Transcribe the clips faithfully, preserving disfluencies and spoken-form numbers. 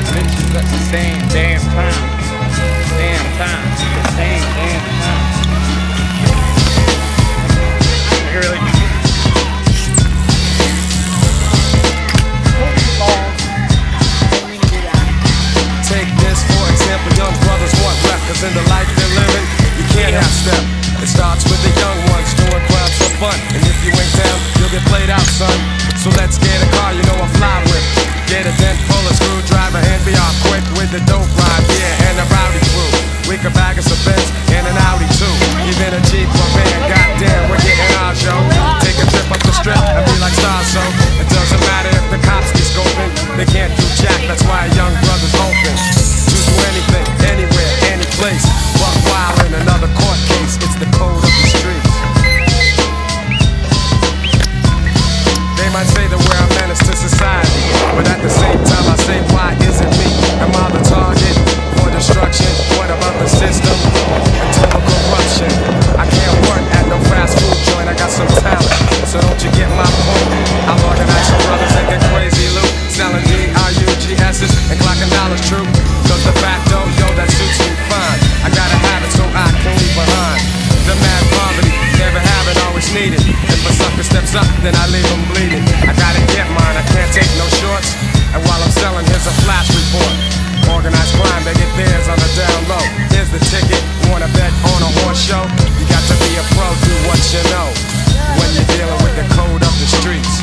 five bitches at the same damn time. Damn time. Same damn time. I really take this for example, young brothers want rap, cause in the life they're living, you can't have step. It starts with the young ones doing crowds for fun, and if you ain't down, you'll get played out, son. So let's get a car, you know I fly with. Get a dent full of screwdriver and be off quick with the dope ride, yeah, and a rowdy crew. We could bag us a Benz and an Audi too, even a Jeep or van, goddamn, we're getting our show. Take a trip up the strip and be like stars, so it doesn't matter if the cops be scoping, they can't do jack, that's why a young brother's open to do anything, anywhere, any place. But while in another court case, it's the code of the streets. They might say that we're a menace to society, but at the same time I say, why isn't me? Am I the target for destruction? What about the system and total corruption? I can't work at no fast food joint, I got some talent, so don't you get my point? I'll organize some brothers and get crazy loot, selling D R U G S's and clocking dollars true. Cause the facto, yo, that suits me fine. I gotta have it so I can't leave behind. The mad poverty, never have it, always need it. If a sucker steps up, then I leave him bleeding. I gotta get mine, I can't take no shorts. And while I'm selling, here's a flash report. Organized crime, they get theirs on the down low. Here's the ticket, wanna bet on a horse show? You got to be a pro, do what you know when you're dealing with the code of the streets.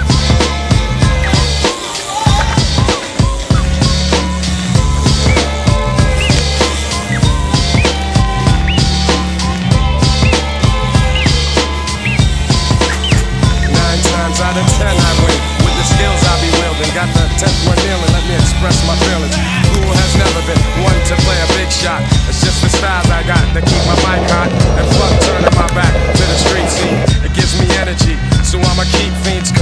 Out of ten I win, with the skills I be wielding. Got the tenth one kneeling, let me express my feelings. Cool has never been one to play a big shot. It's just the styles I got that keep my mic hot. And fuck turning my back to the street scene, it gives me energy. So I'ma keep fiends